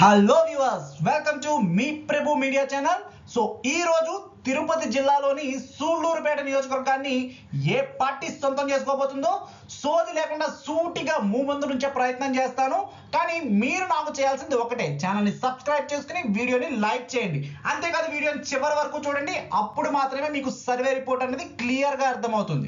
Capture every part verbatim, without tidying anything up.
Hello viewers, welcome to మీ Prabhu media channel. So ఈ రోజు తిరుపతి జిల్లాలోని సూళ్లూరుపేట నియోజకవర్గాన్ని ఏ పార్టీ సొంతం చేసుకోబోతుందో సోది లేకుండా సూటిగా ముందు నుంచే ప్రయత్నం చేస్తాను. కానీ మీరు నాకు చేయాల్సింది ఒకటే, ఛానల్ని సబ్స్క్రైబ్ చేసుకుని వీడియోని లైక్ చేయండి. అంతేకాదు వీడియోని చివరి వరకు చూడండి, అప్పుడు మాత్రమే మీకు సర్వే రిపోర్ట్ అనేది క్లియర్గా అర్థమవుతుంది.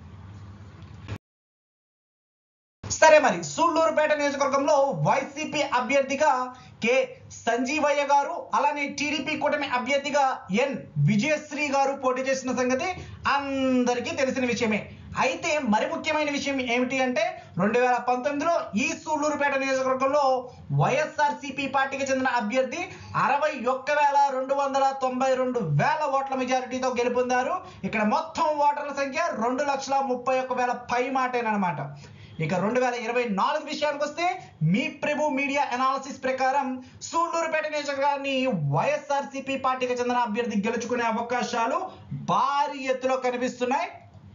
సరే, మరి సూళ్లూరుపేట నియోజకవర్గంలో వైసీపీ అభ్యర్థిగా కె సంజీవయ్య గారు, అలానే టీడీపీ కూటమి అభ్యర్థిగా ఎన్ విజయశ్రీ గారు పోటీ చేసిన సంగతి అందరికీ తెలిసిన విషయమే. అయితే మరి ముఖ్యమైన విషయం ఏమిటి అంటే, రెండు వేల పంతొమ్మిదిలో ఈ సూళ్లూరుపేట నియోజకవర్గంలో వైఎస్ఆర్సీపీ పార్టీకి చెందిన అభ్యర్థి అరవై ఒక్క వేల రెండు వందల తొంభై రెండు వేల ఓట్ల మెజారిటీతో గెలుపొందారు. ఇక్కడ మొత్తం ఓటర్ల సంఖ్య రెండు లక్షల ముప్పై ఒక్క వేల పై మాటేనమాట. ఇక రెండు వేల ఇరవై నాలుగు విషయానికి వస్తే మీ ప్రభు మీడియా అనాలిసిస్ ప్రకారం సూళ్లూరుపేట నియోజకవర్గాన్ని వైఎస్ఆర్సీపీ పార్టీకి చెందిన అభ్యర్థి గెలుచుకునే అవకాశాలు భారీ ఎత్తులో కనిపిస్తున్నాయి.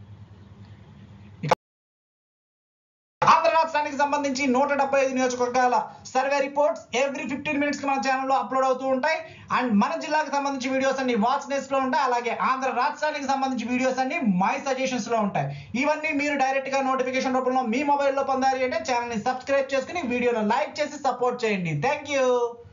ఆంధ్ర రాష్ట్రానికి సంబంధించి నూట డెబ్బై ఐదు నియోజకవర్గాల survey reports every fifteen minutes కి మన ఛానల్లో అప్లోడ్ అవుతూ ఉంటాయి. అండ్ మన జిల్లాకు సంబంధించి వీడియోస్ అన్ని వాచ్ నెస్ట్ లో ఉంటాయి. అలాగే ఆంధ్ర రాష్ట్రానికి సంబంధించి వీడియోస్ అన్ని మై సజెషన్స్ లో ఉంటాయి. ఇవన్నీ మీరు డైరెక్ట్ గా నోటిఫికేషన్ రూపంలో మీ మొబైల్లో పొందాలి అంటే ఛానల్ ని సబ్స్క్రైబ్ చేసుకుని వీడియోను లైక్ చేసి సపోర్ట్ చేయండి. Thank you.